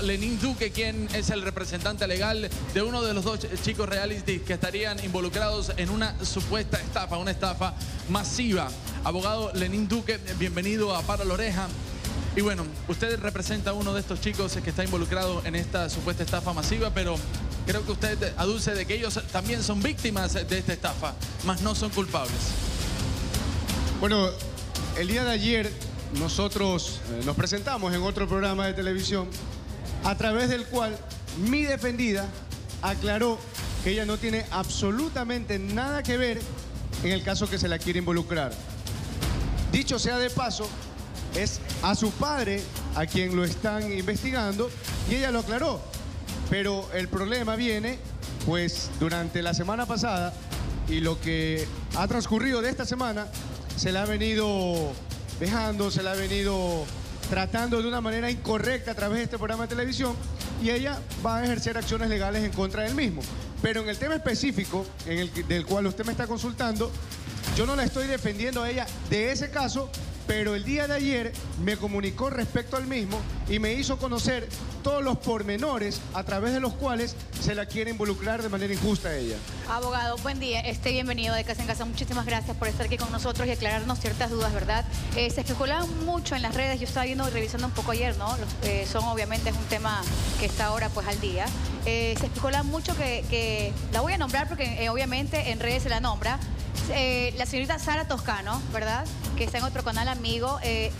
Lenín Duque, quien es el representante legal de uno de los dos chicos reality que estarían involucrados en una supuesta estafa, una estafa masiva. Abogado Lenín Duque, bienvenido a Para la Oreja. Y bueno, usted representa a uno de estos chicos que está involucrado en esta supuesta estafa masiva, pero creo que usted aduce de que ellos también son víctimas de esta estafa, mas no son culpables. Bueno, el día de ayer nosotros nos presentamos en otro programa de televisión a través del cual mi defendida aclaró que ella no tiene absolutamente nada que ver en el caso que se la quiere involucrar. Dicho sea de paso, es a su padre a quien lo están investigando y ella lo aclaró. Pero el problema viene, pues, durante la semana pasada y lo que ha transcurrido de esta semana, se la ha venido dejando, se la ha venido tratando de una manera incorrecta a través de este programa de televisión y ella va a ejercer acciones legales en contra del mismo. Pero en el tema específico del cual usted me está consultando, yo no la estoy defendiendo a ella de ese caso, pero el día de ayer me comunicó respecto al mismo y me hizo conocer todos los pormenores a través de los cuales se la quiere involucrar de manera injusta a ella. Abogado, buen día. Bienvenido de Casa en Casa. Muchísimas gracias por estar aquí con nosotros y aclararnos ciertas dudas, ¿verdad? Se especulaba mucho en las redes. Yo estaba viendo y revisando un poco ayer, ¿no? Obviamente es un tema que está ahora pues al día. Se especulaba mucho que la voy a nombrar porque obviamente en redes se la nombra. La señorita Sara Toscano, ¿verdad? Que está en otro canal amigo.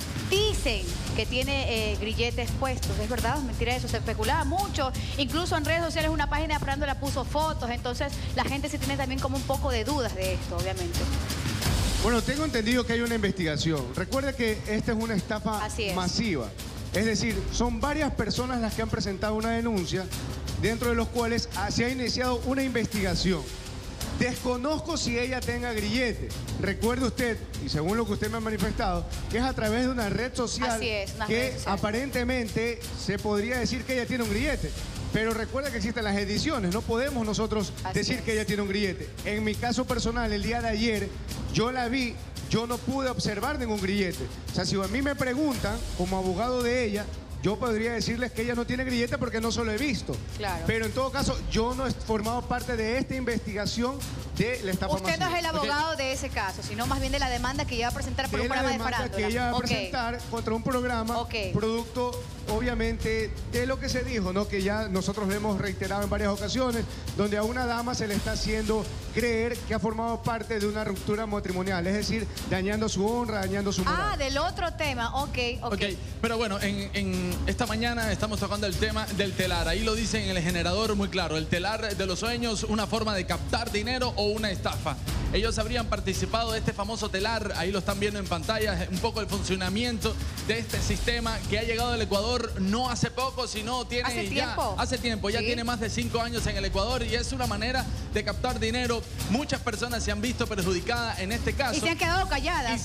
Dicen que tiene grilletes puestos. ¿Es verdad? ¿Es mentira eso? Se especulaba mucho. Incluso en redes sociales una página de Farándula puso fotos. Entonces la gente sí tiene también como un poco de dudas de esto, obviamente. Bueno, tengo entendido que hay una investigación. Recuerde que esta es una estafa masiva. Es decir, son varias personas las que han presentado una denuncia, dentro de los cuales se ha iniciado una investigación. Desconozco si ella tenga grillete. Recuerde usted, y según lo que usted me ha manifestado, que es a través de una red social que aparentemente se podría decir que ella tiene un grillete. Pero recuerda que existen las ediciones, no podemos nosotros decir que ella tiene un grillete. En mi caso personal, el día de ayer, yo la vi, yo no pude observar ningún grillete. O sea, si a mí me preguntan, como abogado de ella, yo podría decirles que ella no tiene grillete porque no se lo he visto. Claro. Pero en todo caso, yo no he formado parte de esta investigación de la estafa masiva. Usted no es el abogado de ese caso, sino más bien de la demanda que ella va a presentar por un programa de farándula. Que ella va a presentar contra un programa, producto, obviamente, de lo que se dijo, ¿no? Que ya nosotros le hemos reiterado en varias ocasiones, donde a una dama se le está haciendo creer que ha formado parte de una ruptura matrimonial, es decir, dañando su honra, dañando su moral. Ah, del otro tema, ok. Pero bueno, en esta mañana estamos tocando el tema del telar. Ahí lo dice en el generador muy claro. El telar de los sueños, una forma de captar dinero o una estafa. Ellos habrían participado de este famoso telar. Ahí lo están viendo en pantalla. Un poco el funcionamiento de este sistema que ha llegado al Ecuador no hace poco, sino tiene hace tiempo. Ya tiene más de 5 años en el Ecuador y es una manera de captar dinero. Muchas personas se han visto perjudicadas en este caso. Y se han quedado calladas.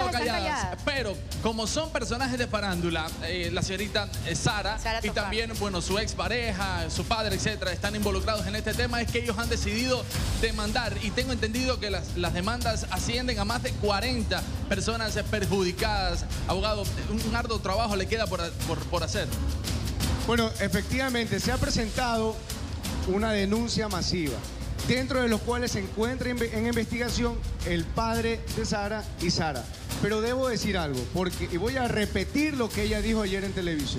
Pero como son personajes de farándula, la señorita Sara y también, bueno, su expareja, su padre, etcétera, están involucrados en este tema, es que ellos han decidido demandar. Y tengo entendido que las demandas ascienden a más de 40 personas perjudicadas. Abogado, un arduo trabajo le queda por hacer. Bueno, efectivamente, se ha presentado una denuncia masiva, dentro de los cuales se encuentra en investigación el padre de Sara y Sara. Pero debo decir algo, y voy a repetir lo que ella dijo ayer en televisión.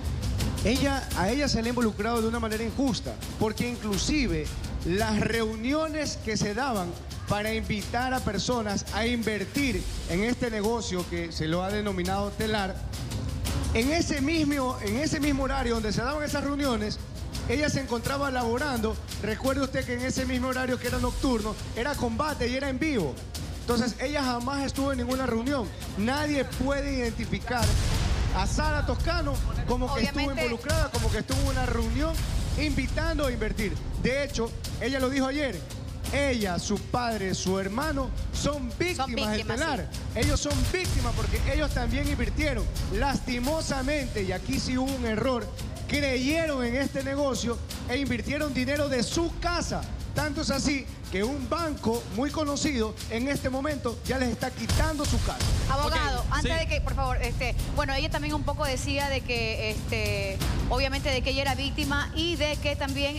A ella se le ha involucrado de una manera injusta, porque inclusive las reuniones que se daban para invitar a personas a invertir en este negocio que se lo ha denominado telar, en ese mismo horario donde se daban esas reuniones, ella se encontraba laborando. Recuerde usted que en ese mismo horario, que era nocturno, era combate y era en vivo. Entonces ella jamás estuvo en ninguna reunión. Nadie puede identificar a Sara Toscano como que estuvo involucrada, como que estuvo en una reunión invitando a invertir. De hecho, ella lo dijo ayer. Ella, su padre, su hermano son víctimas del telar. Ellos son víctimas porque ellos también invirtieron. Lastimosamente, y aquí sí hubo un error, creyeron en este negocio e invirtieron dinero de su casa. Tanto es así que un banco muy conocido en este momento ya les está quitando su casa. Abogado, Ok, antes sí. de que, por favor, bueno, ella también un poco decía de que, obviamente de que ella era víctima y de que también,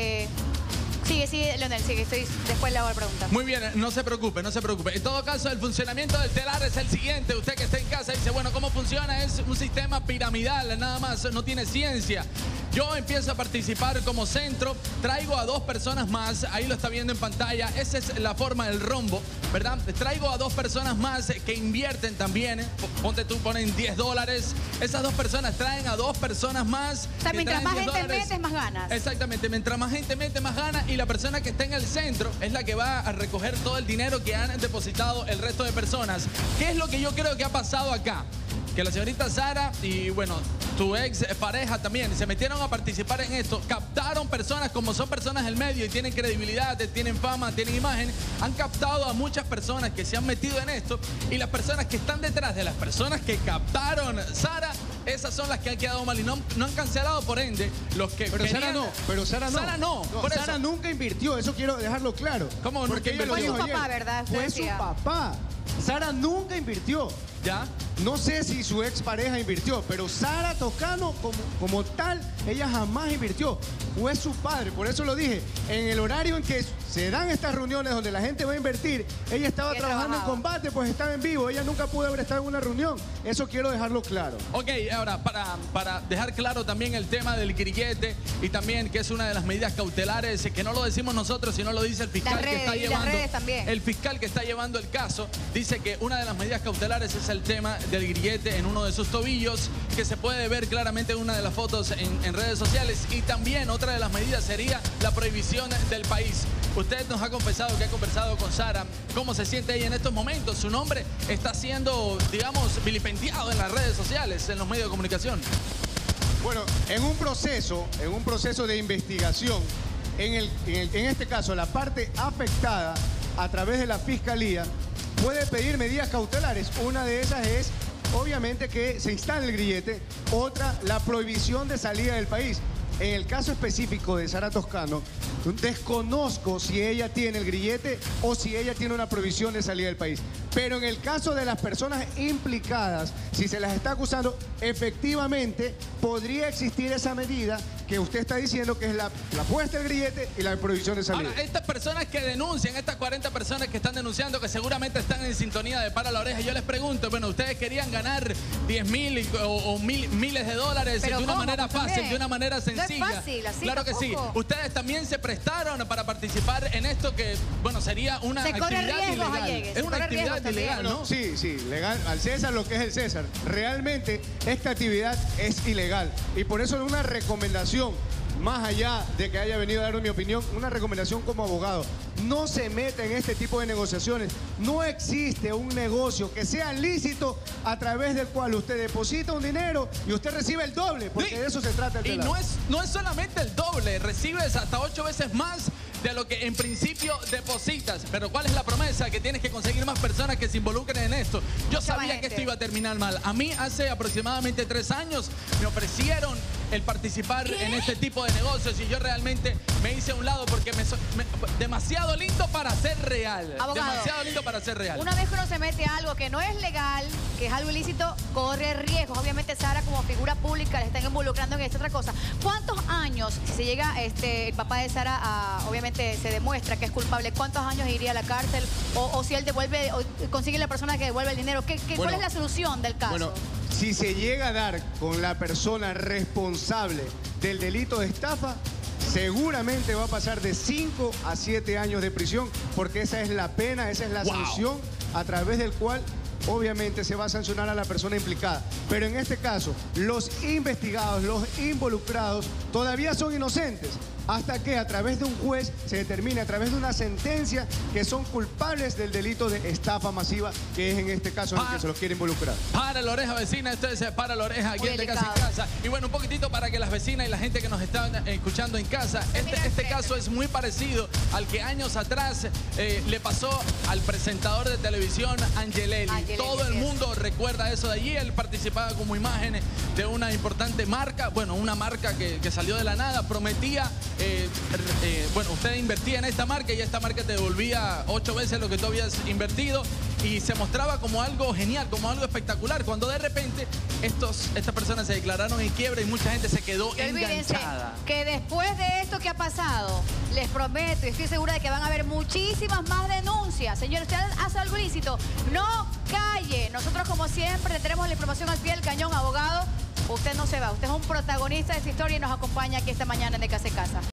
sigue, Leonel, sigue, después le hago la pregunta. Muy bien, no se preocupe, no se preocupe. En todo caso, el funcionamiento del telar es el siguiente. Usted que está en casa dice, bueno, ¿cómo funciona? Es un sistema piramidal, nada más, no tiene ciencia. Yo empiezo a participar como centro, traigo a 2 personas más, ahí lo está viendo en pantalla, esa es la forma del rombo, ¿verdad? Traigo a 2 personas más que invierten también, ponte tú, ponen $10, esas 2 personas traen a 2 personas más. O sea, que mientras traen más gente $10. metes, más ganas. Exactamente, mientras más gente mete, más gana, y la persona que está en el centro es la que va a recoger todo el dinero que han depositado el resto de personas. ¿Qué es lo que yo creo que ha pasado acá? Que la señorita Sara y, bueno, tu ex pareja también se metieron a participar en esto, captaron personas, como son personas del medio y tienen credibilidad, tienen fama, tienen imagen, han captado a muchas personas que se han metido en esto, y las personas que están detrás de las personas que captaron Sara, esas son las que han quedado mal y no han cancelado, por ende, los que Pero Sara querían- no, pero Sara no. Sara no, por Sara eso. nunca invirtió, eso quiero dejarlo claro. ¿Cómo nunca Porque ella lo invirtió? dijo Fue su papá, ayer. ¿verdad? Usted Fue su decía. papá. Sara nunca invirtió. ¿Ya? No sé si su expareja invirtió, pero Sara Toscano como tal, ella jamás invirtió. Fue su padre, por eso lo dije. En el horario en que se dan estas reuniones donde la gente va a invertir, ella estaba ¿Qué trabajando trabajaba? en combate, pues estaba en vivo. Ella nunca pudo haber estado en una reunión. Eso quiero dejarlo claro. Ok, ahora, para dejar claro también el tema del grillete y también que es una de las medidas cautelares, que no lo decimos nosotros, sino lo dice el fiscal Las que redes, está y las llevando. redes también. El fiscal que está llevando el caso dice que una de las medidas cautelares es el tema del grillete en uno de sus tobillos, que se puede ver claramente en una de las fotos en redes sociales, y también otra de las medidas sería la prohibición del país. Usted nos ha confesado que ha conversado con Sara. ¿Cómo se siente ella en estos momentos? Su nombre está siendo, digamos, vilipendiado en las redes sociales, en los medios de comunicación. Bueno, en un proceso de investigación, en este caso, la parte afectada a través de la fiscalía puede pedir medidas cautelares. Una de esas es, obviamente, que se instale el grillete. Otra, la prohibición de salida del país. En el caso específico de Sara Toscano, desconozco si ella tiene el grillete o si ella tiene una prohibición de salida del país. Pero en el caso de las personas implicadas, si se las está acusando, efectivamente podría existir esa medida que usted está diciendo, que es la puesta del grillete y la prohibición de salida. Ahora, estas personas que denuncian, estas 40 personas que están denunciando, que seguramente están en sintonía de Para la Oreja, yo les pregunto, bueno, ustedes querían ganar 10.000 o miles de dólares Pero de una ¿cómo? manera Pues fácil, también. de una manera No es sencilla. fácil, así claro que sí. tampoco. Ustedes también se prestaron para participar en esto que, bueno, sería una Se corre actividad riesgos, ilegal. Allegues, Es se una corre actividad riesgos también. ilegal, ¿no? Sí, legal. Al César lo que es el César. Realmente esta actividad es ilegal. Y por eso una recomendación, más allá de que haya venido a dar mi opinión, una recomendación como abogado: no se meta en este tipo de negociaciones. No existe un negocio que sea lícito a través del cual usted deposita un dinero y usted recibe el doble, porque Sí. de eso se trata el Y telar. no es solamente el doble, recibes hasta 8 veces más de lo que en principio depositas. Pero ¿cuál es la promesa? Que tienes que conseguir más personas que se involucren en esto. Yo Mucha más sabía que gente. esto iba a terminar mal. A mí hace aproximadamente 3 años me ofrecieron el participar en este tipo de negocios y yo realmente me hice a un lado porque demasiado lindo para ser real. Abogado, Demasiado lindo para ser real. Una vez que uno se mete a algo que no es legal, que es algo ilícito, corre riesgos. Obviamente Sara, como figura pública, le están involucrando en esta otra cosa. ¿Cuántos años, si se llega el papá de Sara obviamente se demuestra que es culpable, cuántos años iría a la cárcel? O si él devuelve, o consigue la persona que devuelve el dinero. ¿Cuál Bueno, es la solución del caso? Bueno, si se llega a dar con la persona responsable del delito de estafa, seguramente va a pasar de 5 a 7 años de prisión, porque esa es la pena, esa es la Wow. sanción a través del cual obviamente se va a sancionar a la persona implicada. Pero en este caso, los investigados, los involucrados, todavía son inocentes, hasta que a través de un juez se determine, a través de una sentencia, que son culpables del delito de estafa masiva, que es en este caso en el que se los quiere involucrar. Para la oreja, vecina, esto es Para la Oreja, aquí Muy en Casa en delicado. Casa. Y bueno, un poquitito para que las vecinas y la gente que nos está escuchando en casa, este caso es muy parecido al que años atrás le pasó al presentador de televisión Angelelli. Todo el así es. mundo recuerda eso de allí. Él participaba como imagen de una importante marca, bueno, una marca que salió de la nada, prometía bueno, usted invertía en esta marca y esta marca te devolvía 8 veces lo que tú habías invertido y se mostraba como algo genial, como algo espectacular, cuando de repente estas personas se declararon en quiebra y mucha gente se quedó Olvídense enganchada. que después de esto que ha pasado, les prometo y estoy segura de que van a haber muchísimas más denuncias. Señor, usted hace algo ilícito, no calle. Nosotros, como siempre, le tenemos la información al pie del cañón, abogado. Usted no se va, usted es un protagonista de esta historia y nos acompaña aquí esta mañana en De Casa en Casa.